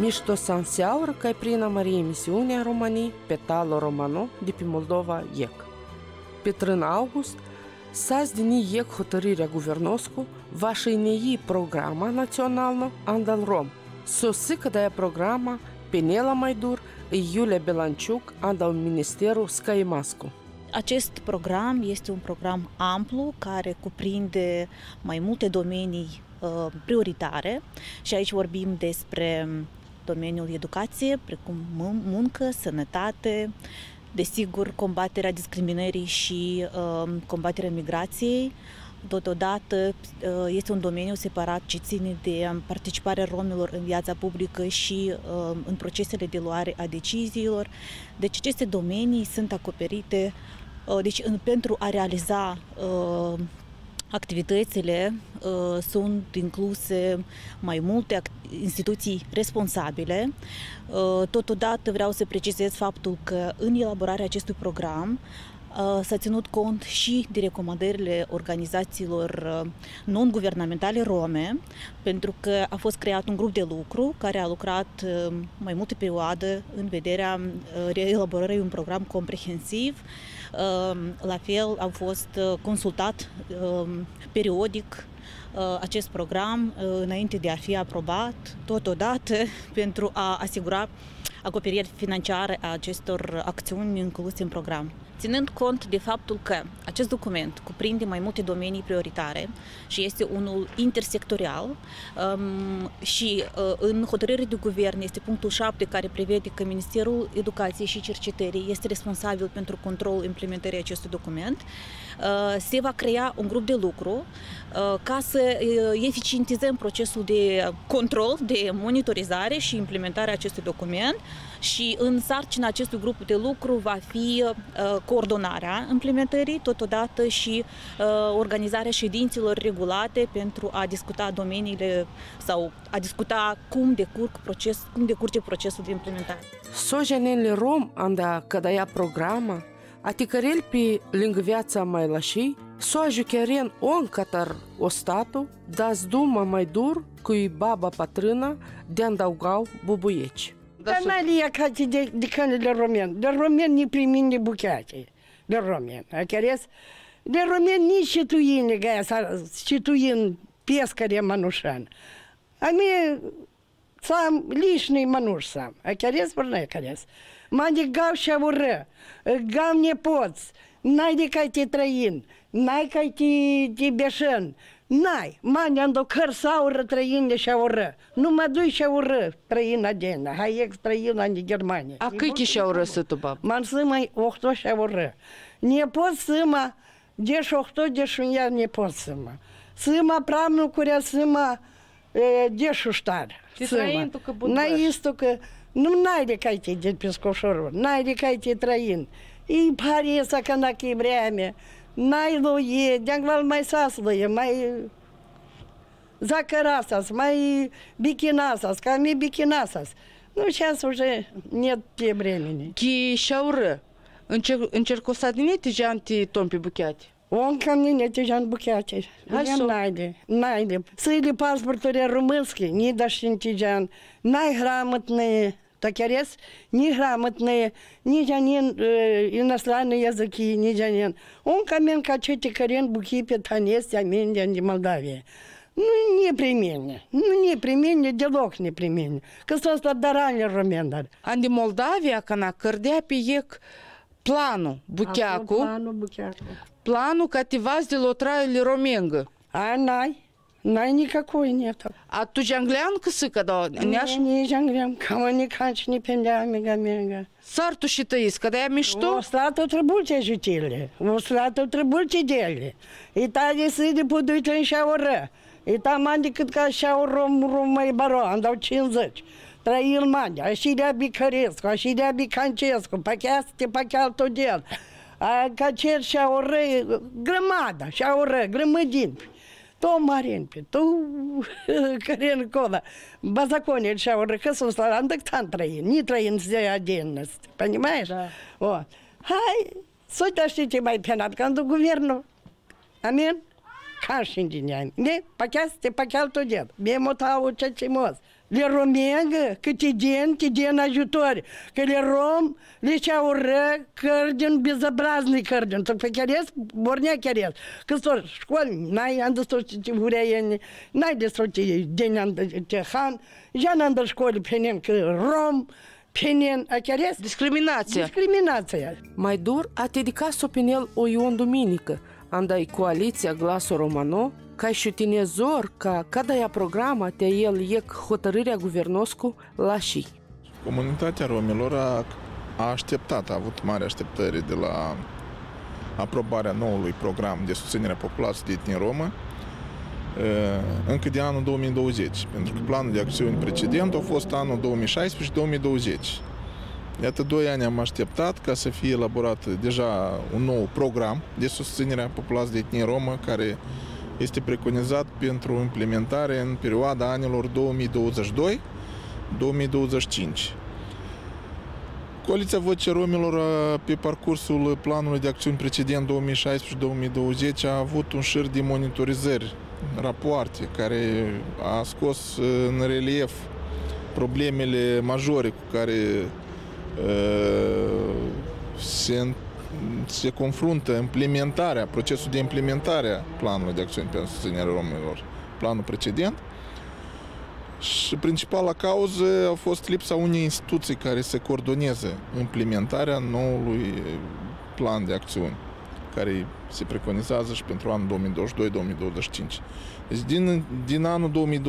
Niște sanseaură ca prin Maria emisiunea României pe talo romano de pe Moldova iec. Pe 3 august, s-a zdini iec hotărârea guvernoscu va șeinei programa națională Andal Rom. Sosică de programa Penela Maidur, Iulia Belanciuc, Andal Ministerul Scaimascu. Acest program este un program amplu care cuprinde mai multe domenii prioritare și aici vorbim despre domeniul educație, precum muncă, sănătate, desigur combaterea discriminării și combaterea migrației. Totodată este un domeniu separat ce ține de participarea romilor în viața publică și în procesele de luare a deciziilor. Deci aceste domenii sunt acoperite pentru a realiza activitățile sunt incluse mai multe instituții responsabile. Totodată vreau să precizez faptul că în elaborarea acestui program s-a ținut cont și de recomandările organizațiilor non-guvernamentale rome, pentru că a fost creat un grup de lucru care a lucrat mai multe perioade în vederea elaborării un program comprehensiv. La fel, au fost consultat periodic acest program înainte de a fi aprobat, totodată pentru a asigura acoperirea financiară a acestor acțiuni incluse în program. Ținând cont de faptul că acest document cuprinde mai multe domenii prioritare și este unul intersectorial și în hotărârea de guvern este punctul 7 care prevede că Ministerul Educației și Cercetării este responsabil pentru controlul implementării acestui document, se va crea un grup de lucru ca să eficientizăm procesul de control, de monitorizare și implementarea acestui document și în sarcina acestui grup de lucru va fi coordonarea implementării, totodată și organizarea ședințelor regulate pentru a discuta domeniile sau a discuta cum decurge procesul de implementare. Sojanele rom anda cădaia programa, aticărel pe lângă viața mai lașii, s-o ajucheren on catar o statu, da-ți duma mai dur cu baba patrâna de andaugau bubuieci. Dar n-ai ca de cănile romeni. De romeni ni primim de bucheate. De romeni. De romeni nici și tu ine gaia, și tu in pescare manușan. A mie сам лишний мануш сам. А керес върне керес. Мади гав шавуре, гав не поц, найди кай ти траин, най кай ти бешен. Най, мани андо кăr saură trăin de șaură. Nu mă dui șaură trăin adena. Hai ex trăin în Germania. A câte șaură să tu bab? Man sâmă 8 șaură. Ne pot sâmă, deș 8 deș un iar ne pot sâmă. Sâmă pramnu curea sâmă deș uștar. Trăin tu că budbaș. N-ai istu că nu n-ai de cai te de pescoșorul, n-ai de cai te trăin. И пареса канаки время. Най-луе, дянгвал май саслуе, май закарасас, май бикинасас, ками бикинасас. Ну, сейчас уже нет те времени. Ки шаурă, încerc o să adinete janti tompi bucheate. Он ко мне не тяжан букяти. Найди. Сыли паспортуре румынский, не дашь тяжан. Найграмотные. Такерес неграмотные, нижанин иностранные языки, нижанин. Он камен качете карен бухи петанес, аминьян de Молдавия. Ну, непременно, делок непременно. Că sunt darani români. An de Moldavia, cana cărdea pe ec planul bucheacu. Planul ca te vazi de lotraiile romengă. А Най никакой нет. А tu jangleancă săcă, da? Не janglem, кого не канч, не пендя, мега. Сарту și tăiesc, că de-aia mișto? O strată trebuie jutile, o strată trebuie dele. И та de de puduit în șaură. И та mandi cât ca șaură mai baro, am dau 50. Trăil mandi, așa de Bicărescu, așa de Bicancescu, pacheaste, pachealtul del. Ca cer șaură, grămadă, șaură, grămădin. То Маринпи, то Каренкова, Базаконе, шауры, Хасуса, андактан троин, не троин здесь отдельность, понимаешь? Да. Вот. Хай, суть дашите мои пенат, канду гуверну. Амин. Кашин день. Не, пакясте, пакял то дед. Бемота учать мозг. Le romengă, câte den ajutori, că le rom, le ceau ră, cărden, bezobrazный cărden, только chiaresc, bornea chiaresc. Că stor școli, n-ai andăstoci ureieni, n-ai destoci deni andăcehan, ja n-andă școli penen că rom, penen, a chiaresc? Discriminația. Mai dur a dedicat opinel o ion duminică, andai coaliția Glasul Romano, ca și tinezor, ca cada ea programa te el iec hotărârea guvernoscu la și. Comunitatea romilor a așteptat, a avut mari așteptări de la aprobarea noului program de susținere a populației de etnie romă încă de anul 2020, pentru că planul de acțiuni precedent a fost anul 2016-2020. Iată, 2 ani am așteptat ca să fie elaborat deja un nou program de susținere a populației de etnie romă, care este preconizat pentru implementare în perioada anilor 2022-2025. Coaliția Vocea Romilor, pe parcursul planului de acțiuni precedent 2016-2020, a avut un șir de monitorizări, rapoarte, care a scos în relief problemele majore cu care se confruntă procesul de implementare a planului de acțiuni pentru susținerea romilor, planul precedent. Și principala cauză a fost lipsa unei instituții care să coordoneze implementarea noului plan de acțiuni, care se preconizează și pentru anul 2022-2025. Deci din anul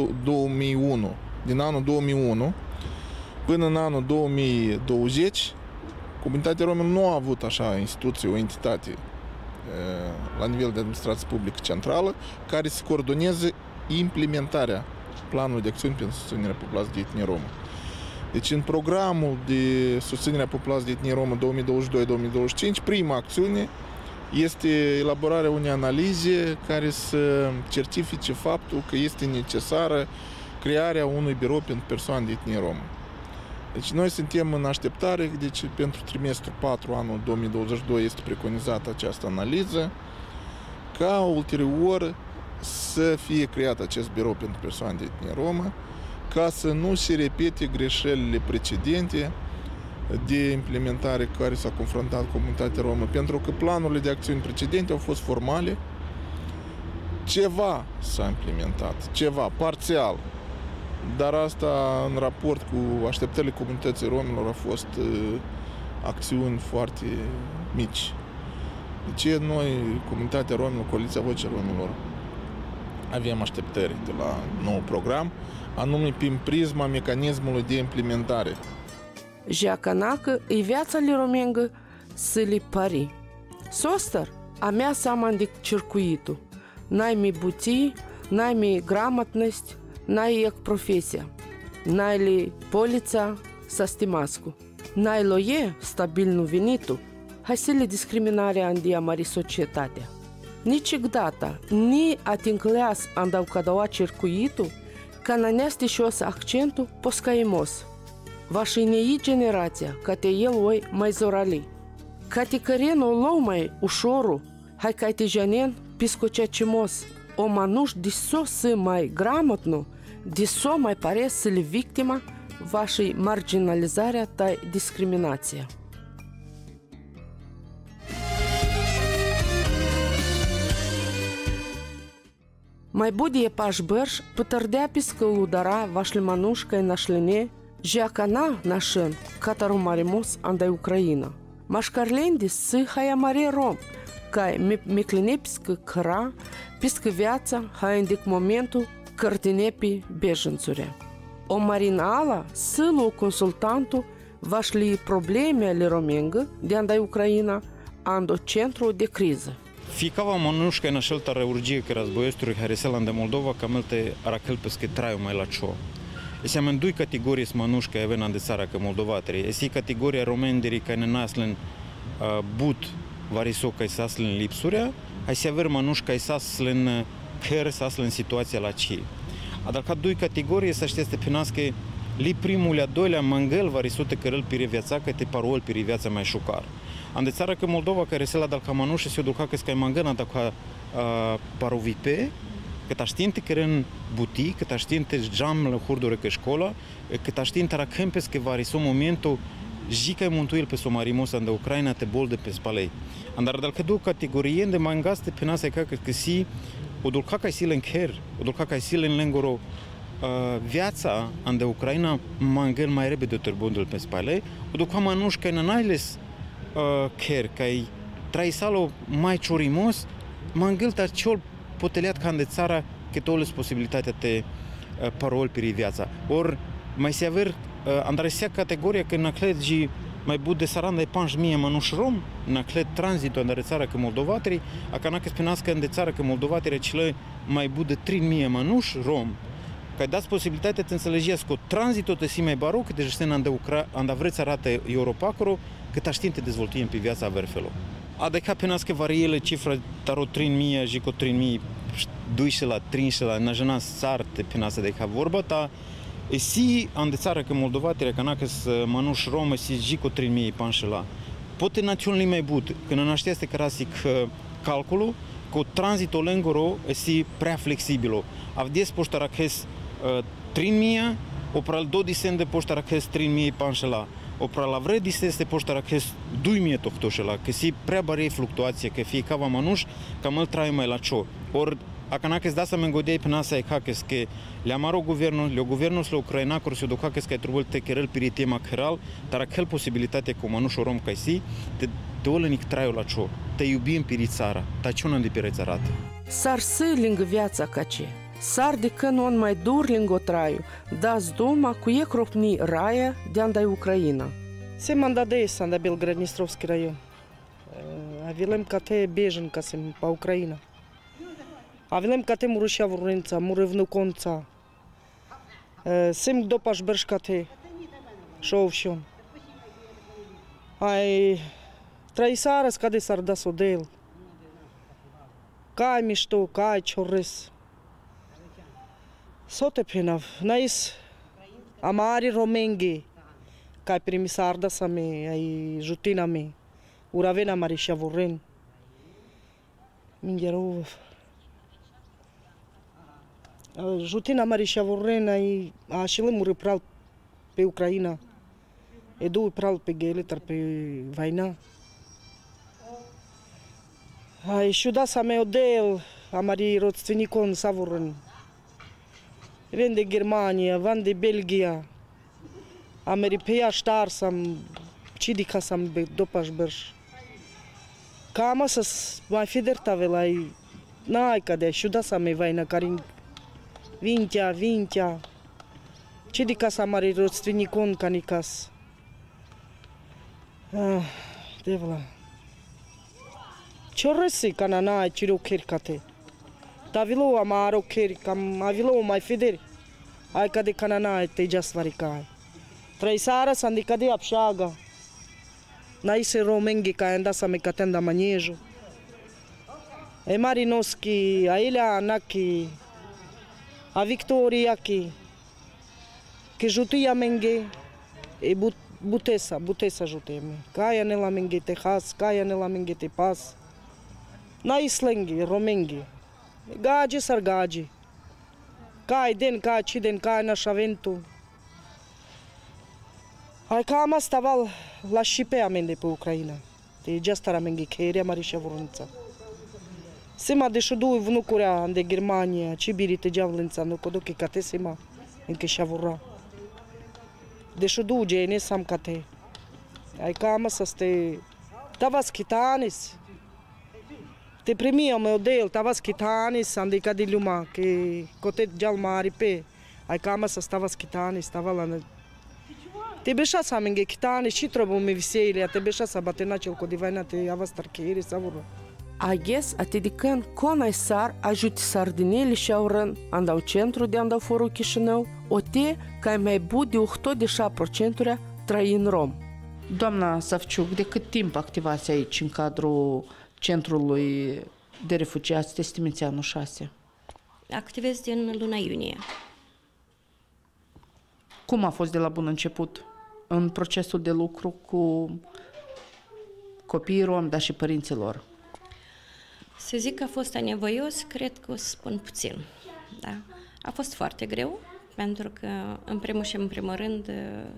2001 până în anul 2020, comunitatea romilor nu a avut așa instituție, o entitate la nivel de administrație publică centrală care să coordoneze implementarea planului de acțiuni pentru susținerea populației de etnie romă. Deci în programul de susținere a populației de etnie romă 2022-2025, prima acțiune este elaborarea unei analize care să certifice faptul că este necesară crearea unui birou pentru persoane de etnie romă. Deci noi suntem în așteptare, deci pentru trimestrul 4 anul 2022 este preconizată această analiză, ca ulterior să fie creat acest birou pentru persoane de etnie romă, ca să nu se repete greșelile precedente de implementare cu care s-a confruntat comunitatea romă, pentru că planurile de acțiuni precedente au fost formale, ceva s-a implementat, ceva, parțial, dar asta în raport cu așteptările comunității romilor a fost acțiuni foarte mici. De ce noi, comunitatea romilor, Coaliția Vocea Romilor, avem așteptări de la nou program, anume prin prisma mecanismului de implementare. Jeacanacă îi viața li romengă să li pari. Sostar, a mea samandic circuitul. N-ai mi buții, n-ai mi gramatnost, n-ai ec profesia. N-ai li polița sa stimascu. N-ai loie stabilnu venitul. Hai să li discriminarea andia mari societatea. Niciodată, ni atincleas andau cadaua circuitul, ca naneasti șos accentul poscaimos. Vașa inei generația, ca te el oi mai zorali. Ca te căren o lou mai ușoru, hai ca te janen piscocea cimos. O manuș diso să mai gramotnu, diso mai pare să le victima vașei marginalizarea ta discriminația. Mai budie paș bărș, pătărdea piscă udara vașle manușca în nașlene, jeacana nașân, cataru marimus andai Ucraina. Mașcarlendi să haia mare rom, ca mecline piscă căra, piscă viața, hai indic momentul, cărtinepi bejânțurea. O marina ala să lu consultantul vașli probleme ale romengă de andai Ucraina, ando centru de criză. Фикава манушка на шелтара урджия к разбоестру Харисела де Молдова камелте аракелпеске траю майлачо. Esi amândoi categorii manушка евена de țara că Moldovатери. Esi categoria romenderi care naslen but varisoca isaslen lipsurea, ai se aver manушка isaslen care saslen situația la ci. Adar ca doi categorii să știți penască li primul a doilea mangel varisote cărăl pire viața că te parol pire viața mai șucar. Am de țară că Moldova care se la dal ca manușe se duca că scai mangana dacă parovipe, Că taștinte că în butii, că taștinte jam la hurdore că școala, că taștinte ra campus că vari so momentul jica montuil pe somarimos anda Ucraina te bolde pe spalei. Andar dal că două categorii de mangaste pe nasa că si o dulca ca silen ker, o dulca ca silen lengoro viața anda Ucraina mangel mai repede de bondul pe spalei, o dulca manuș că nanailes ker, că traisalo mai chorimos, mangel ta ciol poteliat ca de țara că toles posibilitatea te parol pe viața. Or mai se aver andresea categoria că naclegi mai bud de saranda e 5.000 manuș rom, naclet tranzitul în țara că moldovateri, a cana că spunească în de țara că moldovateri cele mai bud de 3.000 manuș rom. Că dați posibilitatea să înțelegeți că tranzitul te si mai baroc, de jeste anda vreți arată Europa acolo, că taștinte dezvoltiem pe viața verfelo. Adică penască variile cifra taro 3.000 și cu 3.000 duiște la 300 la najana sarte penasă de ca vorba ta. E si ande țara că moldovateri că nacă să manuș romă si ji cu 3.000 panșe la. Poate național mai bud, când naștește că rasic calculul, cu tranzitul lengoro e si prea flexibilo. Avdies poștara că 3.000, opral 2 disen de poștara că 3.000 panșe la. Opra la vredi este poștara că 2.000 tohtoșela, că si prea bare fluctuație, că fie cava manuș, că măl trai mai la cio. Or acana că da să mă ngodiei pe nasa e caches că le amaro guvernul la Ucraina că se duca că ai trebuit te kerel piritema keral, dar acel posibilitate cu manuș rom ca si te dolenic traiul la cio. Te iubim piri țara, ta ciuna de pire țarată. Sar să lângă viața ca ce. Sar de că nu mai dur lângă traiu, dați doma cu e cropni raia de andai Ucraina. Se mandade anda Belgradnistrovski raion. Avilem ca te bежен ca se pa Ucraina. Avilem ca te murușia vrunța, murevnu conța. Sem dopaș berș ca te șovșon. Ai traisara scade sarda sodel. Cai mișto, cai ciores. Sote penav, nais amari romenghi. Cai primisarda sa me, ai jutina me. Uravena marișia vorren. Mingerov. Jutina marișia vorren ai așile muri pral pe Ucraina. Edu pral pe geletar pe vaina. Ai șuda sa me odel amari rodstvenikon sa vorren. Ven de Germania, van de Belgia. Ameripeia ștar sam cidica sam dopaș berș. Cama să mai fi dertavelai. N-ai cadea, șuda sa me vaina carin Vintea. Cidica sa mari rodstvenikon canicas. Devla. Cioresi canana ciro kercate. Tavilo amaro keri cam avilo mai federi. Ai cade canana te jasvaricai. Traisara sandicade apșaga. Naise romenghi ca anda sa me catenda maniejo. E Marinovski, a Ilea Anaki, a Victoriaki, che jutia menge e butesa juteme. Caia nella menge te has, caia nella menge te pas. Na islengi, romenghi. Gagi sargagi. Cai den, cai ciden, cai nașaventu. Ai cam asta val la șipea mende pe Ucraina. Te geastara menge cheria marișa vorunța. Sema de șudu vnucurea de Germania, cibiri te geavlânța, nu codoche cate sema, încă și avura. De șudu gene sam cate. Ai cam asta ste tavas kitanis. Te primia meu del, tavas kitanis, andica de luma, que cote geal mari pe. Ai cam asta tavas kitanis, tava la te beșa să amenge kitanis, și trebuie me viseile, te beșa să batena cel codivaina te avas tarcheiri savură. Ages atidicăn conai sar ajuti sardinele și auran andau centru de andau foru Chișinău, o te ca mai bud de 87% trăi în rom. Doamna Savciuc, de cât timp activați aici în cadrul centrului de refugiați Testimențeanu 6? Activez din luna iunie. Cum a fost de la bun început în procesul de lucru cu copiii romi, dar și părinților? Să zic că a fost anevoios, cred că o să spun puțin. Da. A fost foarte greu, pentru că, în primul și în primul rând,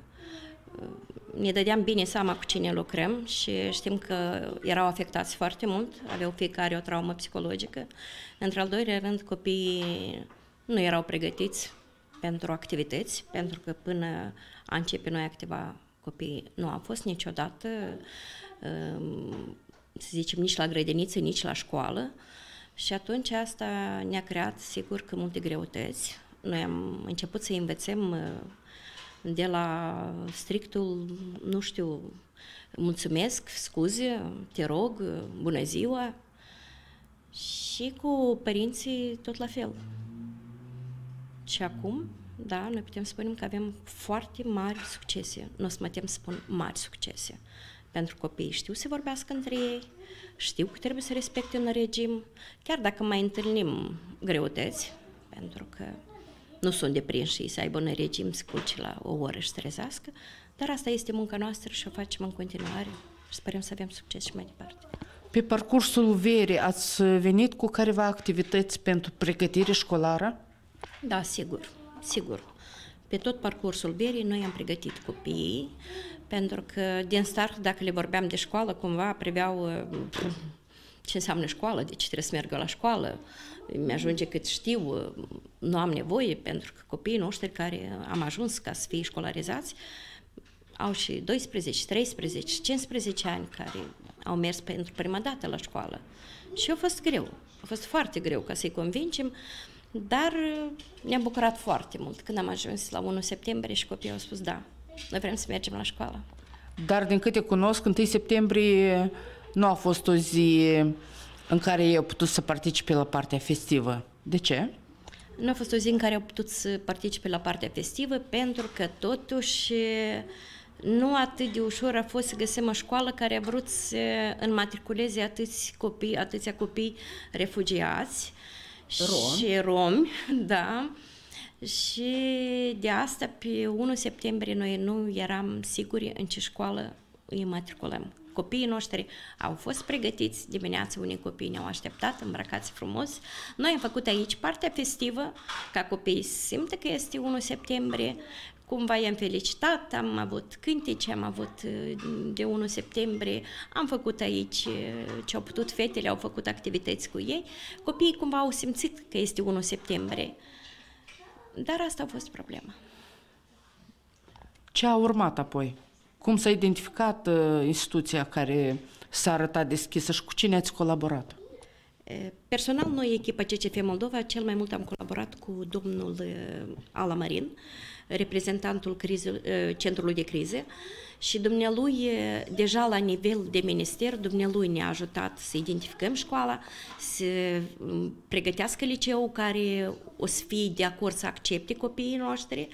ne dădeam bine seama cu cine lucrăm și știm că erau afectați foarte mult, aveau fiecare o traumă psihologică. Într-al doilea rând, copiii nu erau pregătiți pentru activități, pentru că până a începe noi activa, copiii nu au fost niciodată, să zicem, nici la grădiniță, nici la școală. Și atunci asta ne-a creat, sigur, că multe greutăți. Noi am început să învățăm de la strictul, nu știu, mulțumesc, scuze, te rog, bună ziua, și cu părinții tot la fel. Și acum, da, noi putem spune că avem foarte mari succese. Nu o să mă tem să spun mari succese. Pentru copiii știu să vorbească între ei, știu că trebuie să respecte un regim, chiar dacă mai întâlnim greutăți, pentru că nu sunt deprinși să aibă un regim, să culce la o oră și să trezească, dar asta este munca noastră și o facem în continuare și sperăm să avem succes și mai departe. Pe parcursul verii ați venit cu careva activități pentru pregătire școlară? Da, sigur, sigur. Pe tot parcursul verii noi am pregătit copiii, pentru că din start, dacă le vorbeam de școală, cumva priveau ce înseamnă școală, de ce trebuie să meargă la școală. Mi-ajunge cât știu, nu am nevoie, pentru că copiii noștri care am ajuns ca să fie școlarizați au și 12, 13, 15 ani care au mers pentru prima dată la școală. Și a fost greu, a fost foarte greu ca să-i convingem, dar ne-am bucurat foarte mult când am ajuns la 1 septembrie și copiii au spus da, noi vrem să mergem la școală. Dar din câte cunosc, 1 septembrie nu a fost o zi în care ei au putut să participe la partea festivă. De ce? Nu a fost o zi în care au putut să participe la partea festivă, pentru că totuși nu atât de ușor a fost să găsim o școală care a vrut să înmatriculeze atâția copii refugiați și romi, da. Și de asta, pe 1 septembrie, noi nu eram siguri în ce școală îi matriculăm. Copiii noștri au fost pregătiți, dimineața unii copii ne-au așteptat, îmbrăcați frumos. Noi am făcut aici partea festivă, ca copiii simtă că este 1 septembrie, cumva i-am felicitat, am avut cântece, am avut de 1 septembrie, am făcut aici ce au putut, fetele au făcut activități cu ei. Copiii cumva au simțit că este 1 septembrie. Dar asta a fost problema. Ce a urmat apoi? Cum s-a identificat instituția care s-a arătat deschisă și cu cine ați colaborat? Personal, noi, echipa CCF Moldova, cel mai mult am colaborat cu domnul Ala Marin, reprezentantul centrului de crize, și dumnealui, deja la nivel de minister, dumnealui ne-a ajutat să identificăm școala, să pregătească liceul care o să fie de acord să accepte copiii noștri.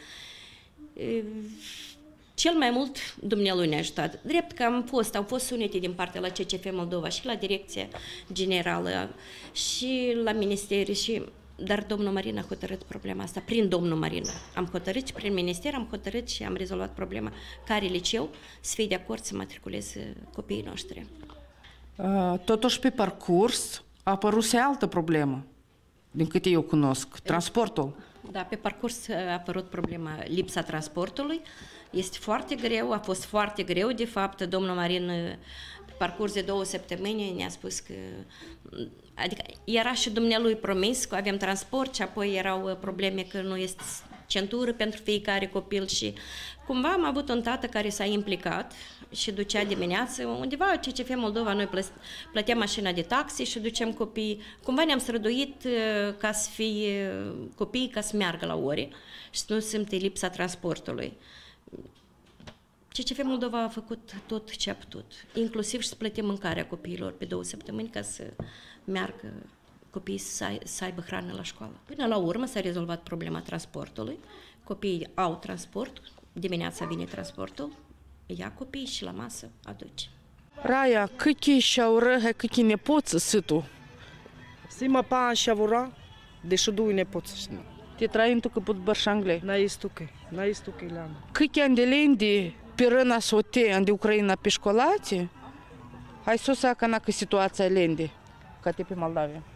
Cel mai mult dumnealui ne-a ajutat. Drept că au fost sunete din partea la CCF Moldova și la Direcția Generală și la Ministeri, dar domnul Marin a hotărât problema asta. Prin domnul Marin am hotărât și prin minister am hotărât și am rezolvat problema care liceu să fie de acord să matriculeze copiii noștri. Totuși, pe parcurs a apărut altă problemă, din câte eu cunosc, transportul. Da, pe parcurs a apărut problema lipsa transportului. Este foarte greu, a fost foarte greu, de fapt, domnul Marin, pe parcurs de 2 săptămâni, ne-a spus că, adică era și dumnealui promis că avem transport și apoi erau probleme că nu este centură pentru fiecare copil și cumva am avut un tată care s-a implicat și ducea dimineață, undeva CCF Moldova, noi plăteam mașina de taxi și ducem copii. Cumva ne-am străduit ca să fie copii, ca să meargă la ore și să nu simte lipsa transportului. CCF Moldova a făcut tot ce a putut, inclusiv și să plătim mâncarea copiilor pe 2 săptămâni ca să meargă copiii să aibă hrană la școală. Până la urmă s-a rezolvat problema transportului, copiii au transport, dimineața vine transportul, ia copiii și la masă aduce. Raya, какие шауры, какие непоцы сыту? Сима пан шавура, дешуду и непоцы. Te traim tu că put bărșangle. На истуке ляна. Какие анделенди пирына соте анди Украина пешколати? Hai să că na că situația lendi, ca te pe Moldavia.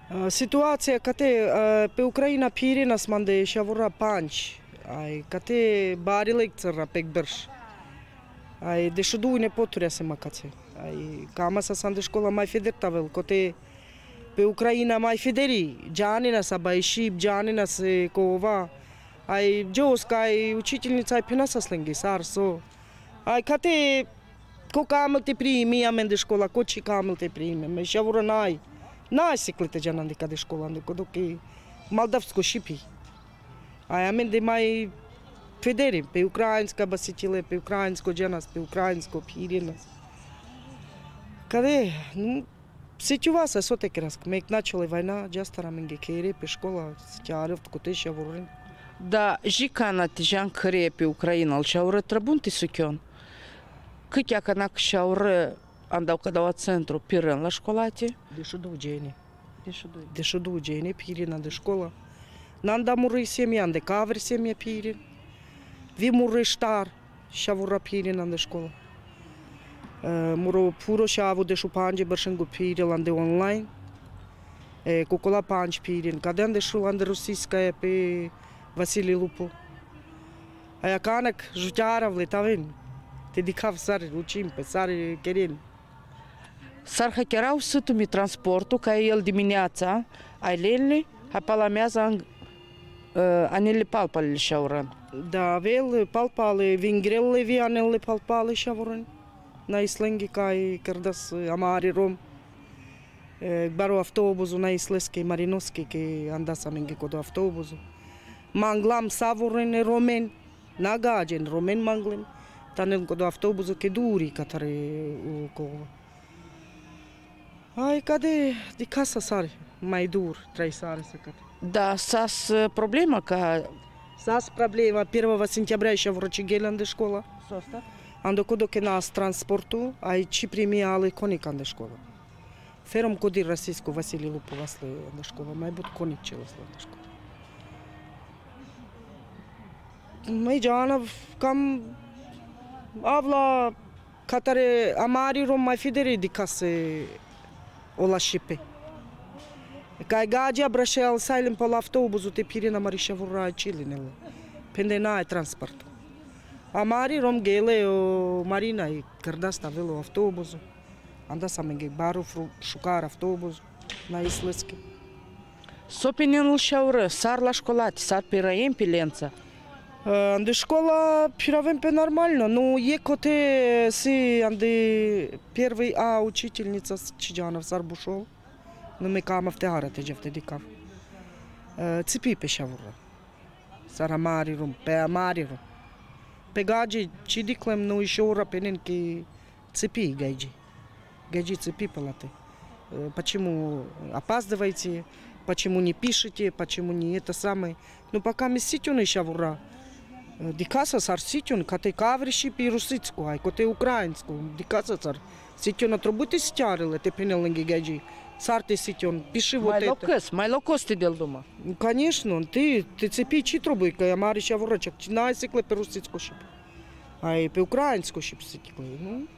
Situația că pe Ucraina pirina smande și avura panci. Ai că bari lecțăra pe gbărș. Ai deși două nepoturi se măcațe. Ai cam asta s-a de școala mai federtavel, că pe Ucraina mai federi. Gianina sa baiși, Gianina se cova. Ai jos că ai учительница ai pena să slănghi sarso. Ai că camel te primi amen de școala, coci camel te primi. Me și avura n-ai seclete Gianan de școala, de că Moldavsko șipi. Ai amen de mai federi, pe ucrainska basitile, pe ucrainsko Gianas, pe ucrainsko pirinas. Care ситуация соте краск. Мек начала война, джастара менге кере pe școala, стиарев коте și avorin. Да, жикана тижан кре pe Ucraina, шауры трабунти сукён. Cât ea canac шауры andau cădau centru pirân la școlate? Deși două gene, pirina de școală. N-am muri semia, de cavri semia pirin. Vi muri ștar și avura pirina de școală. Muro puro și a avut de șupange bărșângu pirin de online. Cocola panci pirin. Cadean de șulan de rusiska pe Vasile Lupu. Aia canac juteara vletaven. Te dicav sare lucim pe sare cheren. S-ar hackerau sătumi transportul ca el dimineața, ailele, apalamează anele palpale șauran. Da, vel palpale, vingrele vi anele palpale șauran. Na islengi ca cărdas amari rom. Baru autobuzul na isleske marinoske ke andasa mengi codo autobuzul. Manglam savuren romen, na gagen romen manglem. Tanel codo autobuzul ke duri catare u cova. Ai ca de casa sare, mai dur, trei sare să căt. Da, sas problema ca... Sas problema, 1 сентября еще в Рочигелен de școală. Sosta? Ando codo că nas transportul, aici primi ale conican de școală. Ferom codir rasiscu Vasile Lupu vasle de școală, mai but conic celăsla de școală. Mai Giana, cam avla catare amari rom mai fidere de case Ola șipe. Ca gagea brășeal sailem pe la autobuzul te pirina marișa vorra cilinele. Pende n-ai transport. Amari rom gele o marina e cărdasta velo autobuzul. Anda să menge baru șucar autobuz na isleski. Sopinenul șaură, sar la școlate, sar pe răiem pe lența. De școala piravem pe normalno, nu e cote si ande первый a учительница Чиджанов Сарбушов, nu me cam afteara te jefte dicav. Țipi pe șavură. Sar amarirum, pe amarirum. Pe gagi cidiclem nu ишоура пенен ки циpi гайджи. Гайджи циpi pe late. Почему опаздываете? Почему не пишете? Почему не это самое? Ну пока меситюн шавура. Дикаса сар ситюн, кате кавриши пи русицку, ай коте украинску. Дикаса сар ситюн отрубуте стяриле, те пенеленги гайджи. Сарте ситюн, пиши вот это. Mai locos te del duma. Конечно, ты цепи чи трубы, ка я мари шавурачак, на сикле pe русицку шип. Ай pe украинску шип сикле, ну.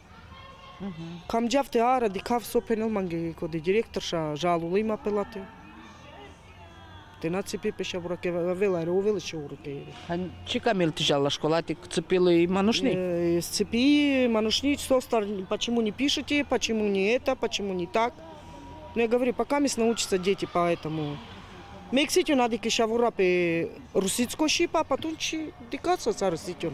Cam geafte ara de cav so penel mangi co de director și jalul ima pe late. Te na țipi pe șavura că avea are o vele șavura că e. Ce camel te jal la școlate țipilui manușnic? Țipii manușnici состар, почему не пишете, почему не это, почему не так. Ну я говорю, пока мис научатся дети поэтому. Мекситю надо ки шавура pe русицко шипа, а потом чи дикаться царь ситюна.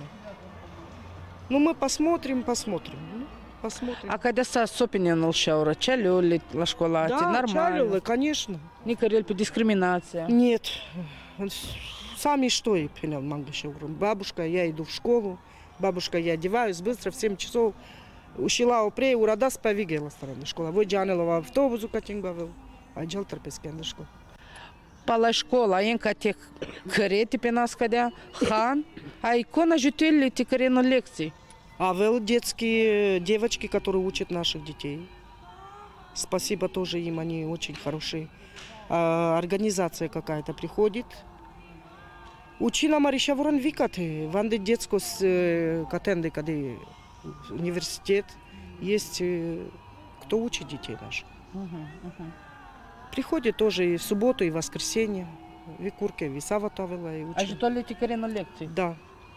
Ну мы посмотрим. Посмотрим. А когда са сопиненul șaură, чалёли la școlate, Да, нормально? чалёли, конечно. Никорель по дискриминация? Нет. Сами что и пенел манго шауру. Бабушка, я иду в школу. Бабушка, я одеваюсь быстро, в 7 часов. Ушила опрей, урадас повигела стороны школа. Вы джанелова автобусу катингбавил. А джал терпескенда школа. Пала школа, енка тех карети pe nas cădea, хан, а икона жители те карено лекции. Авел детские девочки, которые учат наших детей. Спасибо тоже им, они очень хорошие. Организация какая-то приходит. Учина Мариша Ворон Викаты, ванде детского катенды, когда университет, есть кто учит детей наших. Приходит тоже и в субботу, и в воскресенье. И курки, и савату авела, и учим. Ajută le ticăre în lecții. Да.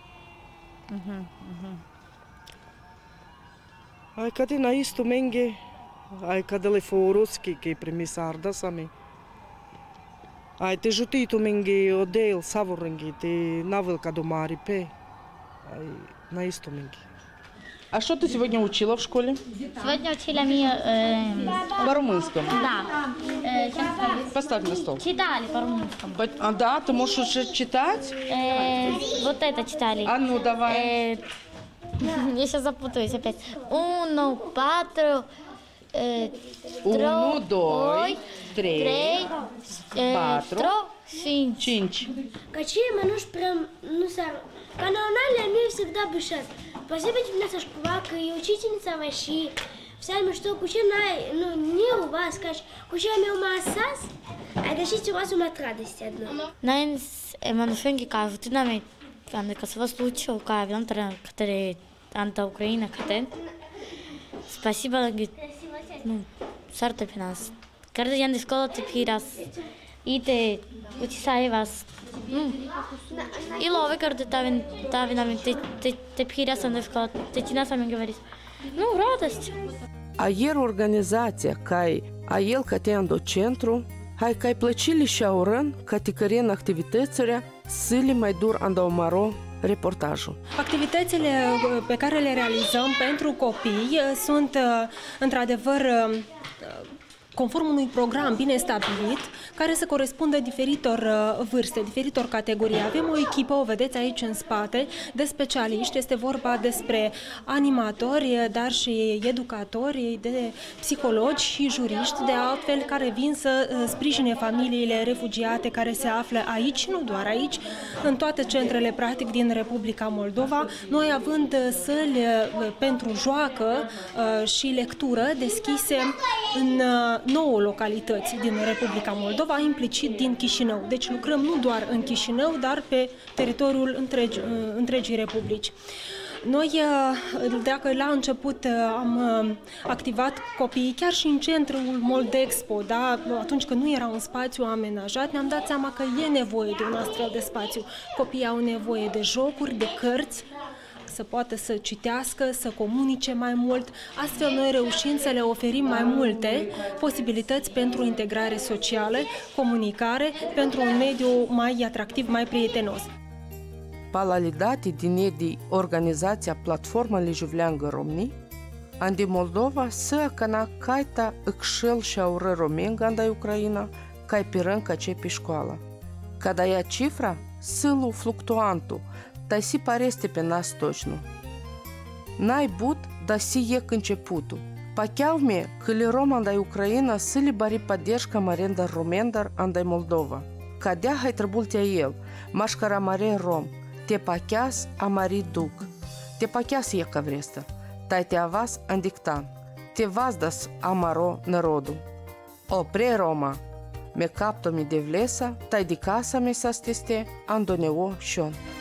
Ai къде на исто менге, ai къде ле форуски, ке премисарда сами. Ai te жутито менге одел саворенги, te навел кадо мари пе. Ai на исто менге. А что ты сегодня учила в школе? Сегодня учили мы... По-румынскому? Да. Поставь на стол. Читали по-румынскому. А да, ты можешь уже читать? Вот это читали. А ну давай. Я сейчас запутаюсь опять. Uno, patru, Unu, doi, trei, trei, patru, cinci. 5. Какие мануш прям, ну, канонали, они всегда бешат. Спасибо тебе, наша шквака и учительница ваши. Всеми, что куча ну, не у вас, скажешь, куча ми у массас, а дашите у вас умат радости одно. Нас манушенки кажут, ты нами, когда се случило, когда вином катери анта Украина, катен. Спасибо, ну, сарто при нас. Каждый день в школу ты пирас, и ты учишай вас. Ну, и лови, когда тави нами, ты пирас в школу, ты тина сами говоришь. Ну, радость. Ayer organizația cai aiel catean do centru, hai cai plăcili șaurăn, ca ticăren activitățile, sili mai dur andaumaro reportajul. Activitățile pe care le realizăm pentru copii sunt într-adevăr conform unui program bine stabilit, care să corespundă diferitor vârste, diferitor categorii. Avem o echipă, o vedeți aici în spate, de specialiști. Este vorba despre animatori, dar și educatori, de psihologi și juriști, de altfel, care vin să sprijine familiile refugiate care se află aici, nu doar aici, în toate centrele, practic, din Republica Moldova. Noi având săli pentru joacă și lectură deschise în 9 localități din Republica Moldova, implicit din Chișinău. Deci lucrăm nu doar în Chișinău, dar pe teritoriul întregii republici. Noi, dacă la început am activat copiii chiar și în centrul Moldexpo, da, atunci când nu era un spațiu amenajat, ne-am dat seama că e nevoie de un astfel de spațiu. Copiii au nevoie de jocuri, de cărți, să poată să citească, să comunice mai mult, astfel noi reușim să le oferim mai multe posibilități pentru integrare socială, comunicare, pentru un mediu mai atractiv, mai prietenos. Palalidati din edi organizația Platforma Lijuvleangă Romni, andi Moldova să cana caita îxel șaură romenga andai Ucraina, cai pirân ca ce pe școală. Cada ia cifra, sâlu fluctuantu, dar si pareste pe nas точно. N-ai but, dar si e începutul. Pacheau-me că le rom andai Ucraina să li bari поддержка marendar romendar andai Moldova. Cadea hai trăbultea el, mașcara mare rom, te pacheas a mari duc. Te pacheas e ca vresta, tai te avas andictan, te vazdas amaro narodu. Opre Roma, me capto mi de vlesa, tai di casa mi sa steste andoneo șon.